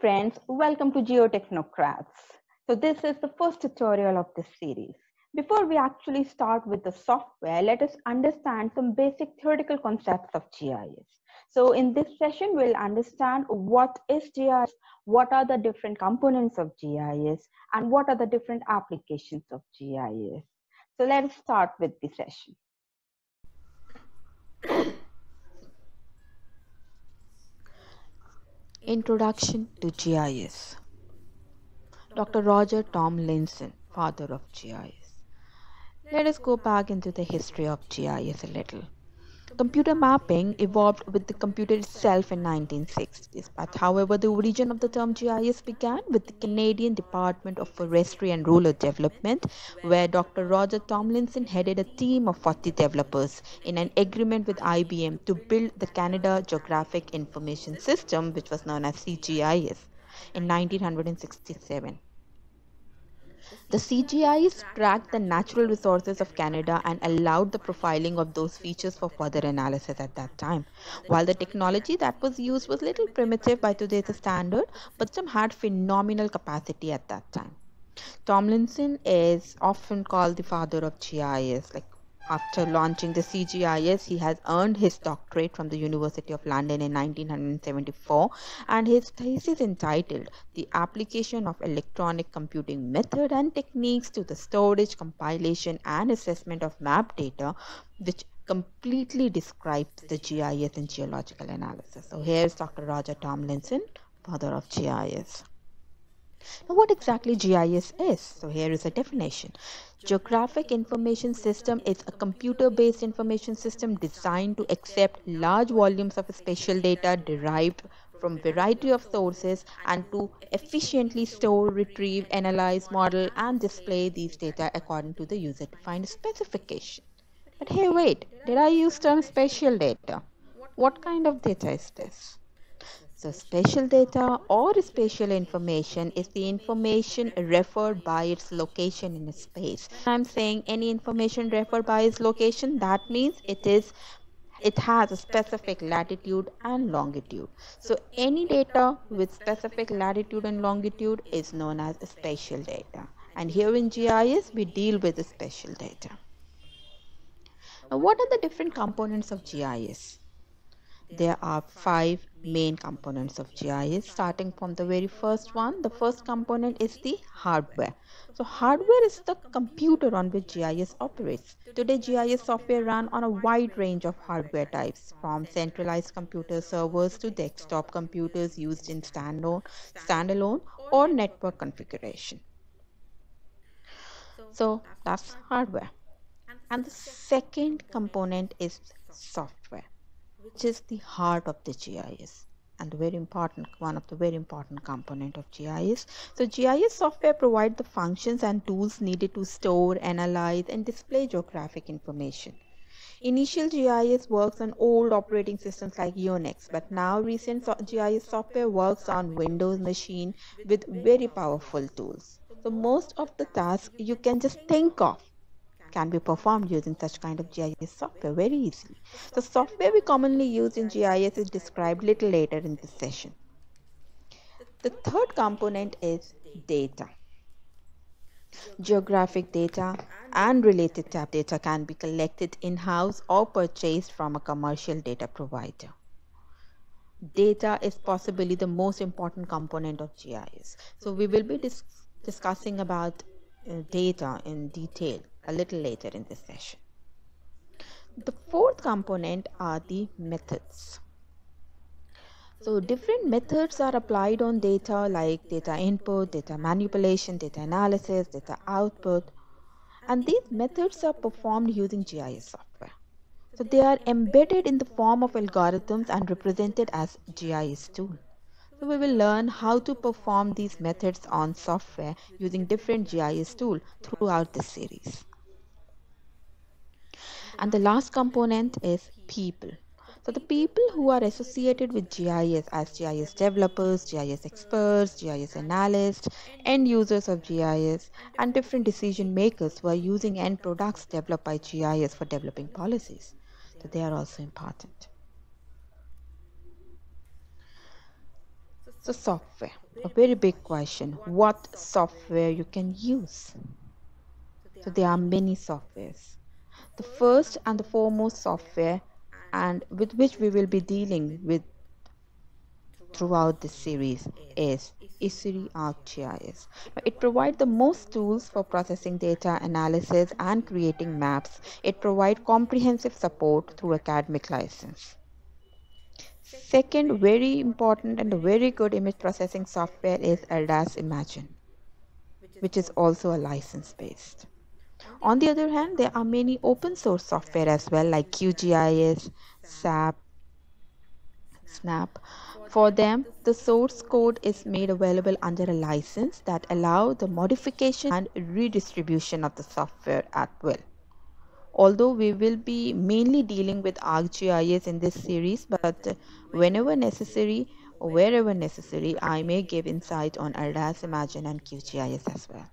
friends, welcome to Geotechnocrats. So this is the first tutorial of this series. Before we actually start with the software, let us understand some basic theoretical concepts of GIS. So in this session, we'll understand what is GIS, what are the different components of GIS, and what are the different applications of GIS. So let's start with the session. Introduction to GIS. Dr. Roger Tomlinson, father of GIS. Let us go back into the history of GIS a little. Computer mapping evolved with the computer itself in 1960s, but however the origin of the term GIS began with the Canadian Department of Forestry and Rural Development, where Dr. Roger Tomlinson headed a team of 40 developers in an agreement with IBM to build the Canada Geographic Information System, which was known as CGIS, in 1967. The CGIS tracked the natural resources of Canada and allowed the profiling of those features for further analysis at that time. While the technology that was used was little primitive by today's standard, but some had phenomenal capacity at that time. Tomlinson is often called the father of GIS. After launching the CGIS, he has earned his doctorate from the University of London in 1974, and his thesis entitled The Application of Electronic Computing Method and Techniques to the Storage, Compilation and Assessment of Map Data, which completely describes the GIS and geological analysis. So here's Dr. Roger Tomlinson, father of GIS. Now, what exactly GIS is? So here is a definition. Geographic Information System is a computer-based information system designed to accept large volumes of spatial data derived from a variety of sources and to efficiently store, retrieve, analyze, model, and display these data according to the user-defined specification. But hey, wait, did I use term spatial data? What kind of data is this? So spatial data or spatial information is the information referred by its location in space. I'm saying any information referred by its location, that means it has a specific latitude and longitude. So any data with specific latitude and longitude is known as spatial data. And here in GIS, we deal with the spatial data. Now, what are the different components of GIS? There are 5 main components of GIS. Starting from the very first one, the first component is the hardware. So hardware is the computer on which GIS operates. Today, GIS software runs on a wide range of hardware types, from centralized computer servers to desktop computers used in standalone or network configuration. So that's hardware. And the second component is software, which is the heart of the GIS and one of the very important component of GIS. So GIS software provides the functions and tools needed to store, analyze, and display geographic information. Initial GIS works on old operating systems like Unix, but now recent GIS software works on Windows machine with very powerful tools. So most of the tasks you can just think of can be performed using such kind of GIS software very easily. The software we commonly use in GIS is described little later in this session. The third component is data. Geographic data and related type data can be collected in-house or purchased from a commercial data provider. Data is possibly the most important component of GIS. So we will be discussing about data in detail a little later in this session. The fourth component are the methods. So different methods are applied on data like data input, data manipulation, data analysis, data output. And these methods are performed using GIS software. So they are embedded in the form of algorithms and represented as GIS tool. So we will learn how to perform these methods on software using different GIS tools throughout this series. And the last component is people. So the people who are associated with GIS as GIS developers, GIS experts, GIS analysts, end users of GIS, and different decision makers who are using end products developed by GIS for developing policies. So they are also important. So software, a very big question. What software you can use? So there are many softwares. The first and the foremost software, and with which we will be dealing with throughout this series, is Esri ArcGIS. It provides the most tools for processing data analysis and creating maps. It provides comprehensive support through academic license. Second, very important and a very good image processing software is Erdas Imagine, which is also a license based. On the other hand, there are many open source software as well, like QGIS, SAP, Snap. For them, the source code is made available under a license that allow the modification and redistribution of the software at will. Although we will be mainly dealing with ArcGIS in this series, but whenever necessary, or wherever necessary, I may give insight on Erdas Imagine and QGIS as well.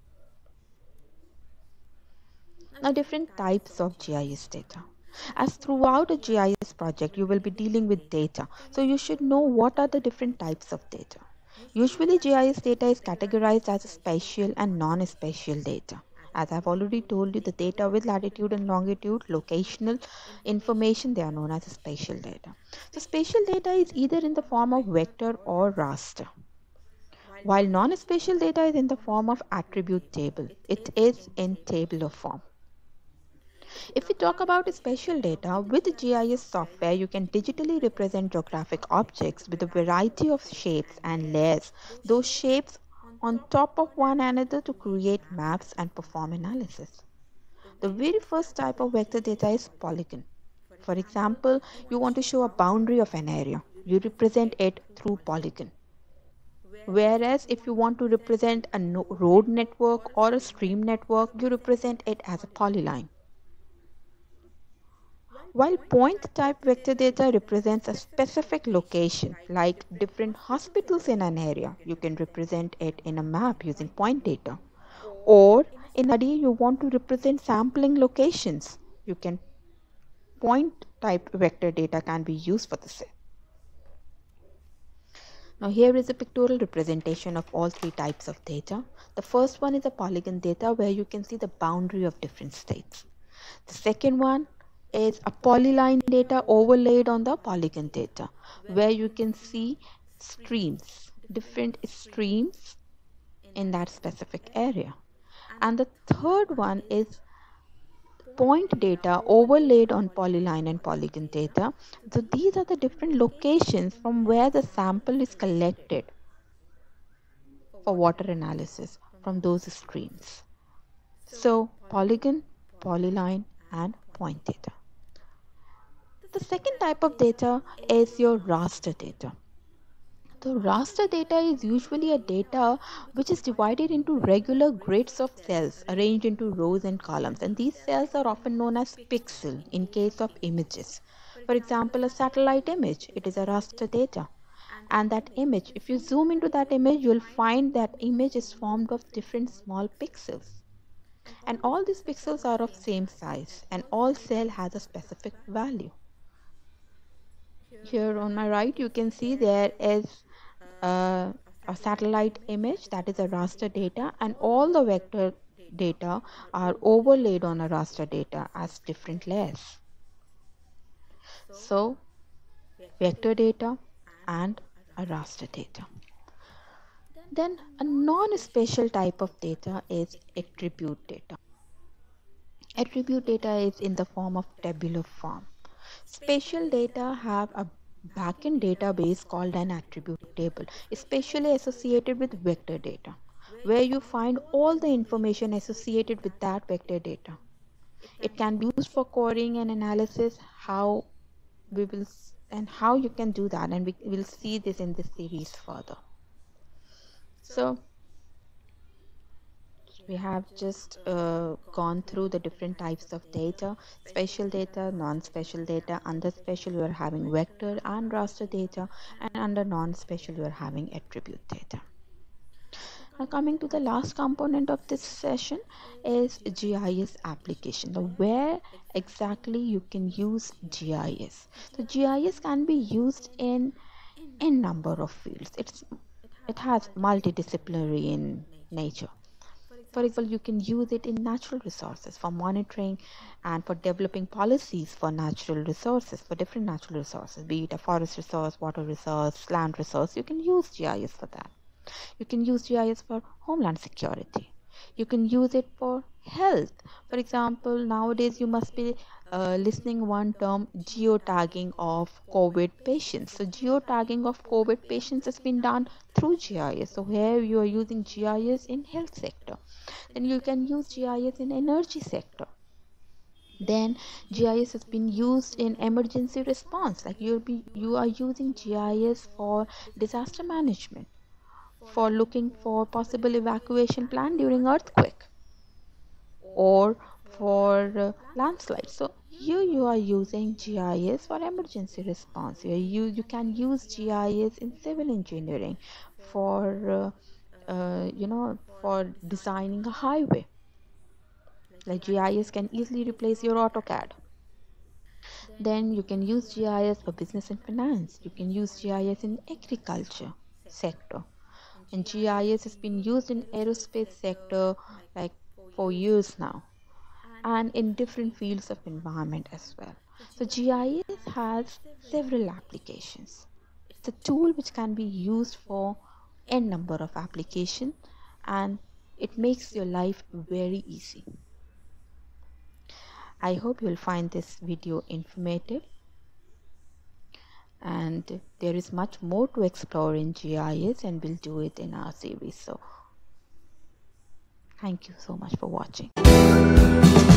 Now, different types of GIS data. As throughout a GIS project, you will be dealing with data. So you should know what are the different types of data. Usually, GIS data is categorized as spatial and non-spatial data. As I've already told you, the data with latitude and longitude, locational information, they are known as spatial data. So spatial data is either in the form of vector or raster, while non-spatial data is in the form of attribute table. It is in tabular form. If we talk about spatial data, with GIS software, you can digitally represent geographic objects with a variety of shapes and layers, those shapes on top of one another to create maps and perform analysis. The very first type of vector data is polygon. For example, you want to show a boundary of an area. You represent it through polygon. Whereas if you want to represent a road network or a stream network, you represent it as a polyline. While point type vector data represents a specific location, like different hospitals in an area, you can represent it in a map using point data. Or in a study, you want to represent sampling locations, you can point type vector data can be used for the same. Now here is a pictorial representation of all three types of data. The first one is a polygon data where you can see the boundary of different states. The second one is a polyline data overlaid on the polygon data where you can see streams, different streams in that specific area. And the third one is point data overlaid on polyline and polygon data. So these are the different locations from where the sample is collected for water analysis from those streams. So polygon, polyline, and point data. The second type of data is your raster data. The raster data is usually a data which is divided into regular grids of cells arranged into rows and columns, and these cells are often known as pixel in case of images. For example, a satellite image, it is a raster data. And that image, if you zoom into that image, you'll find that image is formed of different small pixels. And all these pixels are of same size, and all cell has a specific value. Here on my right, you can see there is a satellite image that is a raster data, and all the vector data are overlaid on a raster data as different layers. So vector data and a raster data. Then a non-spatial type of data is attribute data. Attribute data is in the form of tabular form. Spatial data have a backend database called an attribute table, especially associated with vector data, where you find all the information associated with that vector data. It can be used for querying and analysis, how you can do that, and we will see this in this series further. So we have just gone through the different types of data: spatial data, non-spatial data. Under spatial you are having vector and raster data, and under non-spatial you are having attribute data. Now coming to the last component of this session is GIS application. Now where exactly you can use GIS? So GIS can be used in n number of fields. It has multidisciplinary in nature. For example, you can use it in natural resources for monitoring and for developing policies for natural resources, for different natural resources, be it a forest resource, water resource, land resource. You can use GIS for that. You can use GIS for homeland security. You can use it for health. For example, nowadays you must be listening one term, geotagging of COVID patients. So geotagging of COVID patients has been done through GIS. So here you are using GIS in health sector. Then you can use GIS in energy sector. Then GIS has been used in emergency response, like you are using GIS for disaster management, for looking for possible evacuation plan during earthquake or for landslide. So here you are using GIS for emergency response. You can use GIS in civil engineering for for designing a highway. Like GIS can easily replace your AutoCAD. Then you can use GIS for business and finance. You can use GIS in agriculture sector. And GIS has been used in aerospace sector like for years now, and in different fields of environment as well. So GIS has several applications. It's a tool which can be used for n number of applications, and it makes your life very easy. I hope you'll find this video informative, and there is much more to explore in GIS, and we'll do it in our series. So thank you so much for watching.